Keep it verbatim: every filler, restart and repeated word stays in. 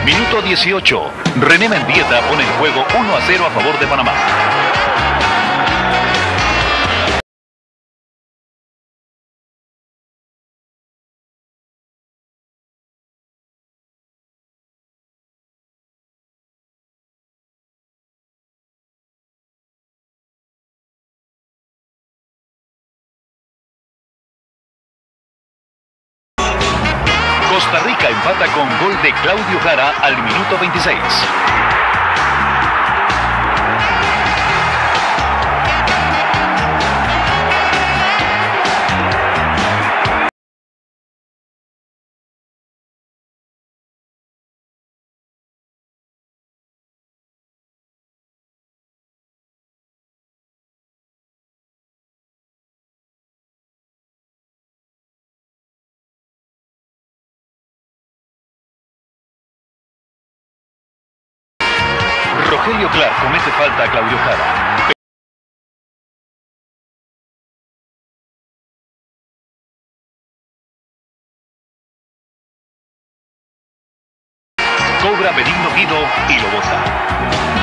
Minuto dieciocho. René Mendieta pone el juego uno a cero a favor de Panamá. Costa Rica empata con gol de Claudio Jara al minuto veintiséis. Rogelio Clark comete falta a Claudio Jara. Cobra Benigno Guido y lo bota.